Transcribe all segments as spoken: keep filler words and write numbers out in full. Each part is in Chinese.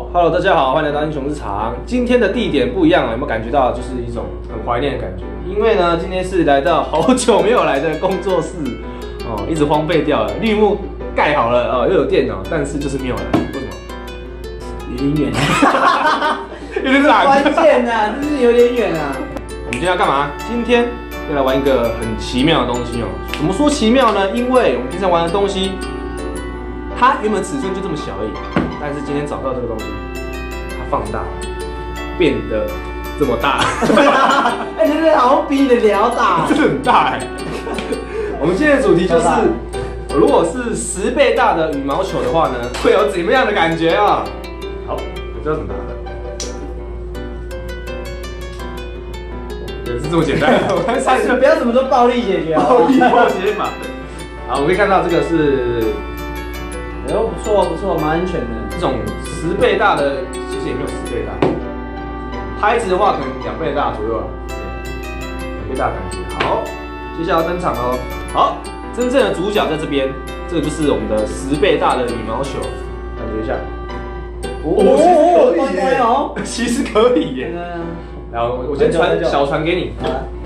Hello， 大家好，欢迎来到英雄日常。今天的地点不一样啊，有没有感觉到就是一种很怀念的感觉？因为呢，今天是来到好久没有来的工作室哦，一直荒废掉了，绿幕盖好了哦，又有电脑，但是就是没有来，为什么？ 有点远， 有点懒。 关键啊，真是有点远啊。 我们今天要干嘛？今天要来玩一个很奇妙的东西哦。怎么说奇妙呢？因为我们平常玩的东西，它原本尺寸就这么小而已，但是今天找到这个东西，它放大了，变得这么大。 哎，真的好像比你的脸要大， 真的很大哎。我们今天的主题就是，如果是十倍大的羽毛球的话呢，会有怎么样的感觉啊？好，我知道怎么拿的。也是这么简单。我看上去不要什么都暴力解决， 暴力破解法。好，我可以看到这个是， 哎呦，不错不错，蛮安全的。 这种十倍大的，其实也没有十倍大。拍子的话，可能两倍大左右啊，两倍大的感觉。好，接下来要登场哦。好，真正的主角在这边，这个就是我们的十倍大的羽毛球，感觉一下。 哦，其实可以耶，哦， 其实可以耶。然后我先传小传给你。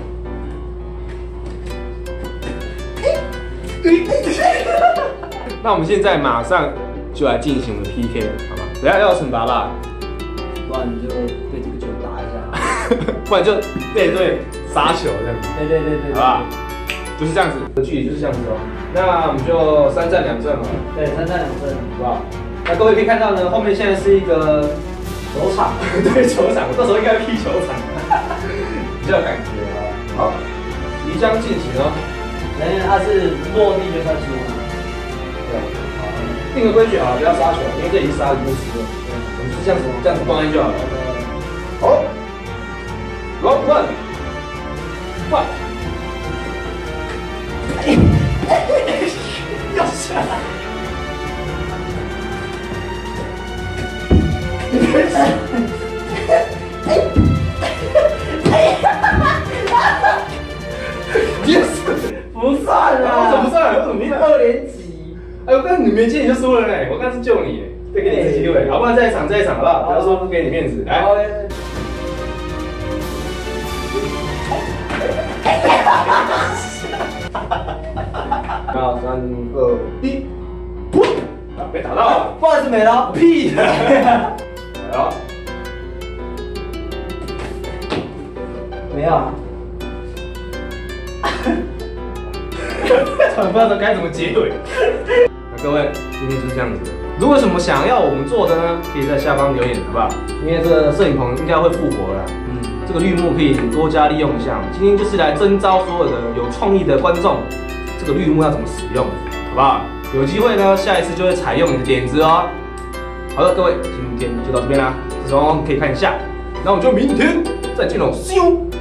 那我们现在马上就来进行我们的 P K， 好吗？等下要有惩罚吧？ 不然你就对这个球打一下， 不然就背对杀球这样子。 对对对对， 好吧？就是这样子，距离就是这样子哦。那我们就三战两胜好了。 对，三战两胜， 好不好？那各位可以看到呢，后面现在是一个球场， 对，球场，到时候应该踢球场，比较有感觉啊。好，即将进行哦。 因为它是落地就算输了。 对，好，定个规矩啊，不要杀球，因为这已经杀了一步十了。我们就是这样子，这样子放进就好了。好 ，round one， fight。要下来。Yes， 不算啦， 怎么不算？为什么你是二连击？ 哎呦，但你没接你就输了嘞！我刚是救你，再给你一次机会，好不好？再一场，再一场，好不好？不要说不给你面子，来。那三二一，噗！啊，被打到了， 不好意思，没了， 屁的！来了， 没有啊。 我不知道该怎么结尾。那各位，今天就是这样子的。如果有什么想要我们做的呢，可以在下方留言，好不好？因为这个摄影棚应该会复活了，嗯，这个绿幕可以多加利用一下。今天就是来征召所有的有创意的观众，这个绿幕要怎么使用，好不好？有机会呢，下一次就会采用你的点子哦。好的，各位，今天就到这边啦，这时候可以看一下，那我们就明天再见喽，See you。